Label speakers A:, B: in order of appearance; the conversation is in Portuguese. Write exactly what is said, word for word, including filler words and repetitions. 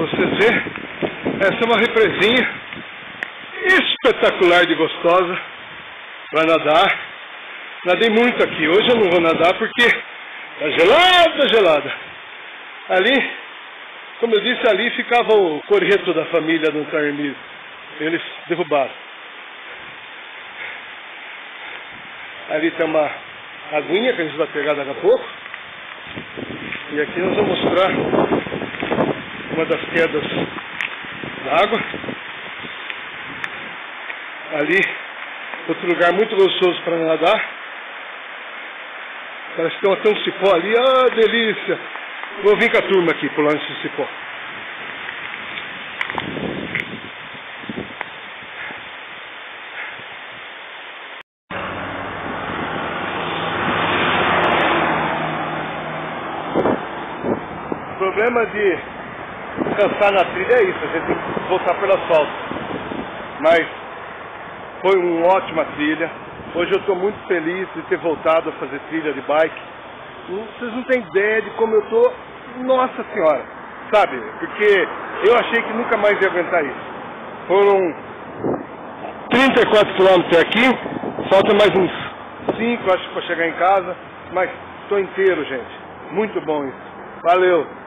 A: vocês verem. Essa é uma represinha espetacular de gostosa para nadar. Nadei muito aqui. Hoje eu não vou nadar porque tá gelada, gelada. Ali, como eu disse, ali ficava o coreto da família do Tarmir. Eles derrubaram. Ali tem uma aguinha que a gente vai pegar daqui a pouco. E aqui nós vamos mostrar uma das quedas d'água. Ali, outro lugar muito gostoso para nadar. Parece que tem até um cipó ali. Ah, delícia! Vou vir com a turma aqui, pular nesse cipó. O problema de cansar na trilha é isso, a gente tem que voltar pelo asfalto. Mas foi uma ótima trilha. Hoje eu estou muito feliz de ter voltado a fazer trilha de bike. Vocês não têm ideia de como eu estou, nossa senhora, sabe? Porque eu achei que nunca mais ia aguentar isso. Foram trinta e quatro quilômetros aqui, falta mais uns cinco, acho que para chegar em casa, mas estou inteiro, gente. Muito bom isso. Valeu!